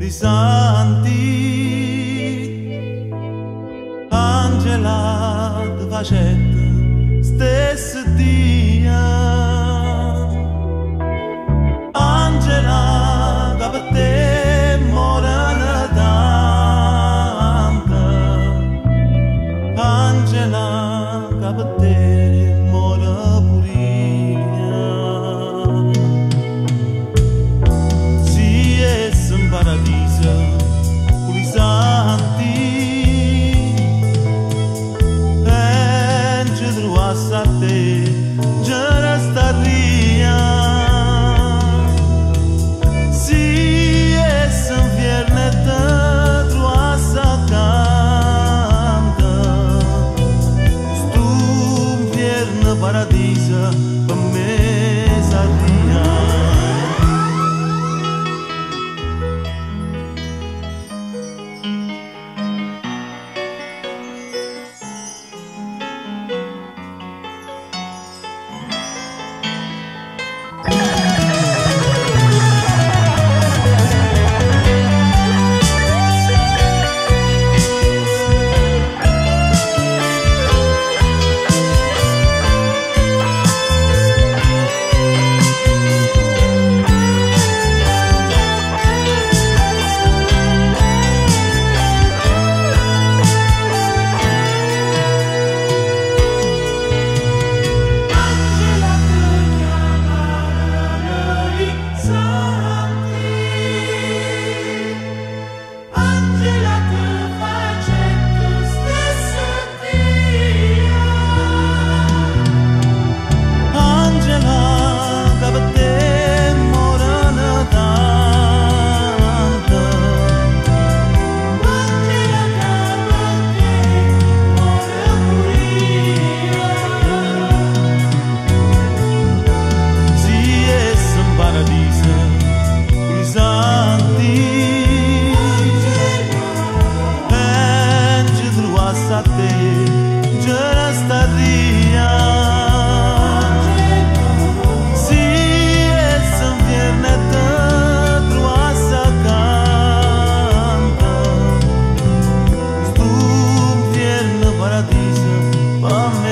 santi, Angela de facette stesse dia, Angela che per te morana tanta, Angela che per te mora purina. Si è in paradiso con i santi, e ci trovasse a te, già resta ria. Si è in vierne te trovasse accanto, stu vierne paradiso per me saria. A te, già resta ria. Si è in vierne te trovasse accanto, stu vierne paradiso per me.